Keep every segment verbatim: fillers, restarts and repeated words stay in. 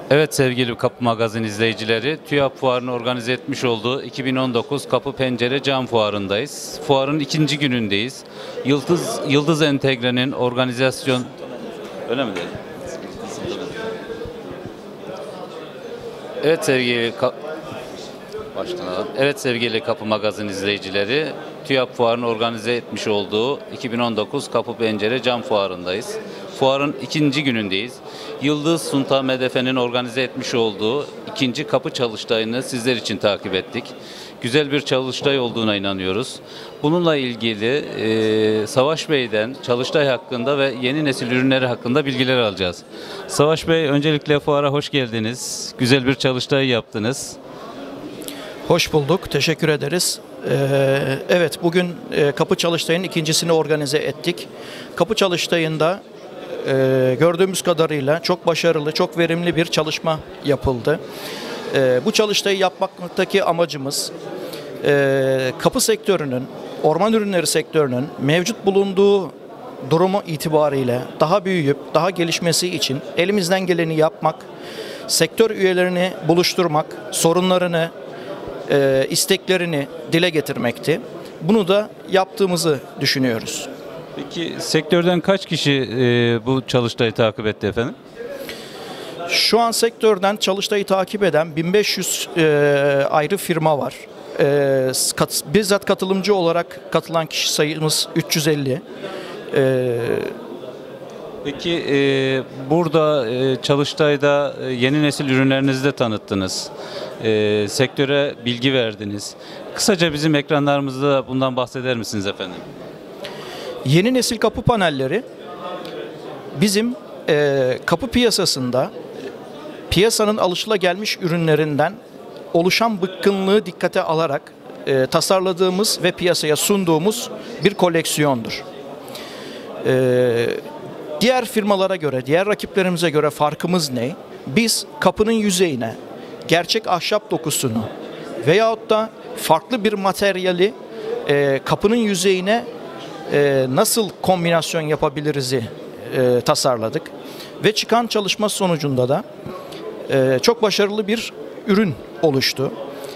Evet sevgili Kapı Magazin izleyicileri, TÜYAP Fuarı'nın organize etmiş olduğu iki bin on dokuz Kapı Pencere Cam Fuarı'ndayız. Fuarın ikinci günündeyiz. Yıldız Yıldız Entegre'nin organizasyon... Öyle mi dedi? Evet sevgili Ka... Baştan alalım. Evet sevgili Kapı Magazin izleyicileri, TÜYAP Fuarı'nın organize etmiş olduğu iki bin on dokuz Kapı Pencere Cam Fuarı'ndayız. Fuarın ikinci günündeyiz. Yıldız Sunta Medefe'nin organize etmiş olduğu ikinci kapı çalıştayını sizler için takip ettik. Güzel bir çalıştay olduğuna inanıyoruz. Bununla ilgili e, Savaş Bey'den çalıştay hakkında ve yeni nesil ürünleri hakkında bilgiler alacağız. Savaş Bey, öncelikle fuara hoş geldiniz. Güzel bir çalıştay yaptınız. Hoş bulduk, teşekkür ederiz. Ee, evet, bugün e, kapı çalıştayının ikincisini organize ettik. Kapı çalıştayında e, gördüğümüz kadarıyla çok başarılı, çok verimli bir çalışma yapıldı. E, bu çalıştayı yapmaktaki amacımız e, kapı sektörünün, orman ürünleri sektörünün mevcut bulunduğu durumu itibariyle daha büyüyüp daha gelişmesi için elimizden geleni yapmak, sektör üyelerini buluşturmak, sorunlarını, E, isteklerini dile getirmekti. Bunu da yaptığımızı düşünüyoruz. Peki sektörden kaç kişi e, bu çalıştayı takip etti efendim? Şu an sektörden çalıştayı takip eden bin beş yüz e, ayrı firma var. E, kat, bizzat katılımcı olarak katılan kişi sayımız üç yüz elli. E, Peki e, burada e, çalıştayda e, yeni nesil ürünlerinizi de tanıttınız. E, sektöre bilgi verdiniz. Kısaca bizim ekranlarımızda bundan bahseder misiniz efendim? Yeni nesil kapı panelleri bizim e, kapı piyasasında piyasanın alışılagelmiş ürünlerinden oluşan bıkkınlığı dikkate alarak e, tasarladığımız ve piyasaya sunduğumuz bir koleksiyondur. E, diğer firmalara göre, diğer rakiplerimize göre farkımız ne? Biz kapının yüzeyine gerçek ahşap dokusunu veyahut da farklı bir materyali e, kapının yüzeyine e, nasıl kombinasyon yapabiliriz'i e, tasarladık. Ve çıkan çalışma sonucunda da e, çok başarılı bir ürün oluştu.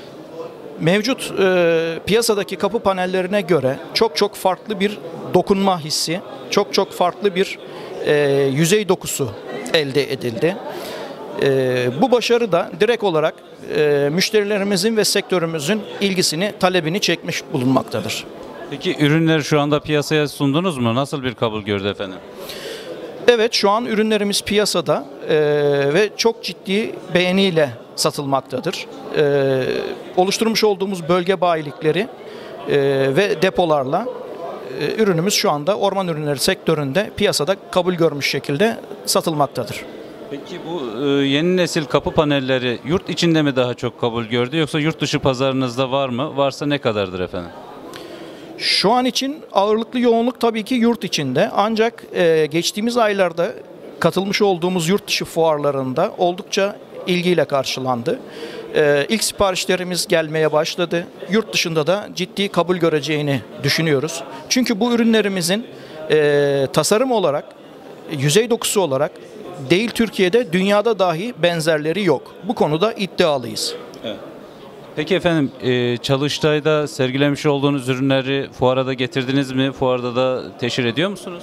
Mevcut e, piyasadaki kapı panellerine göre çok çok farklı bir dokunma hissi, çok çok farklı bir e, yüzey dokusu elde edildi. E, bu başarı da direkt olarak e, müşterilerimizin ve sektörümüzün ilgisini, talebini çekmiş bulunmaktadır. Peki ürünleri şu anda piyasaya sundunuz mu? Nasıl bir kabul gördü efendim? Evet, şu an ürünlerimiz piyasada e, ve çok ciddi beğeniyle satılmaktadır. E, oluşturmuş olduğumuz bölge bayilikleri e, ve depolarla e, ürünümüz şu anda orman ürünleri sektöründe piyasada kabul görmüş şekilde satılmaktadır. Peki bu e, yeni nesil kapı panelleri yurt içinde mi daha çok kabul gördü yoksa yurt dışı pazarınızda var mı? Varsa ne kadardır efendim? Şu an için ağırlıklı yoğunluk tabii ki yurt içinde, ancak e, geçtiğimiz aylarda katılmış olduğumuz yurt dışı fuarlarında oldukça ilgiyle karşılandı. E, ilk siparişlerimiz gelmeye başladı. Yurt dışında da ciddi kabul göreceğini düşünüyoruz. Çünkü bu ürünlerimizin e, tasarım olarak, yüzey dokusu olarak değil Türkiye'de, dünyada dahi benzerleri yok. Bu konuda iddialıyız. Evet. Peki efendim, e, çalıştayda sergilemiş olduğunuz ürünleri fuara da getirdiniz mi? Fuarda da teşhir ediyor musunuz?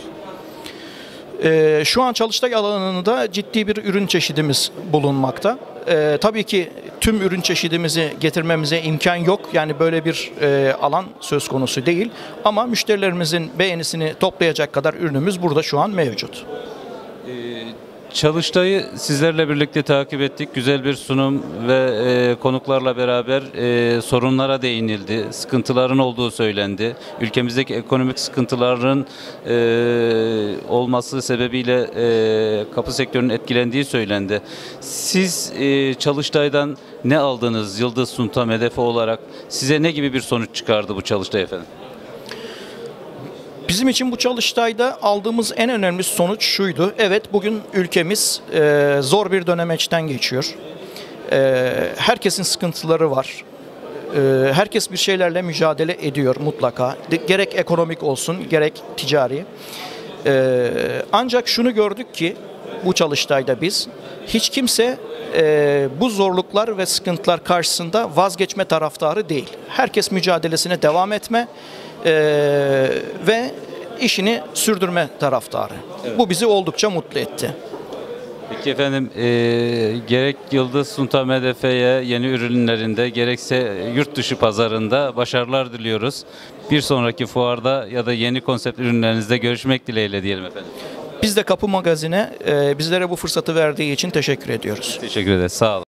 E, şu an çalıştay alanında ciddi bir ürün çeşidimiz bulunmakta. E, tabii ki tüm ürün çeşidimizi getirmemize imkan yok. Yani böyle bir e, alan söz konusu değil. Ama müşterilerimizin beğenisini toplayacak kadar ürünümüz burada şu an mevcut. Çalıştayı sizlerle birlikte takip ettik. Güzel bir sunum ve e, konuklarla beraber e, sorunlara değinildi. Sıkıntıların olduğu söylendi. Ülkemizdeki ekonomik sıkıntıların e, olması sebebiyle e, kapı sektörünün etkilendiği söylendi. Siz e, çalıştaydan ne aldınız Yıldız Sunta Medefe olarak? Size ne gibi bir sonuç çıkardı bu çalıştay efendim? Bizim için bu çalıştayda aldığımız en önemli sonuç şuydu. Evet, bugün ülkemiz e, zor bir dönemeçten geçiyor. E, herkesin sıkıntıları var. E, herkes bir şeylerle mücadele ediyor mutlaka. De, gerek ekonomik olsun, gerek ticari. E, ancak şunu gördük ki bu çalıştayda biz, hiç kimse e, bu zorluklar ve sıkıntılar karşısında vazgeçme taraftarı değil. Herkes mücadelesine devam etme e, ve işini sürdürme taraftarı. Evet. Bu bizi oldukça mutlu etti. Peki efendim, e, gerek Yıldız Sunta M D F'ye yeni ürünlerinde gerekse yurt dışı pazarında başarılar diliyoruz. Bir sonraki fuarda ya da yeni konsept ürünlerinizde görüşmek dileğiyle diyelim efendim. Biz de Kapı Magazin'e e, bizlere bu fırsatı verdiği için teşekkür ediyoruz. Teşekkür ederiz. Sağ olun.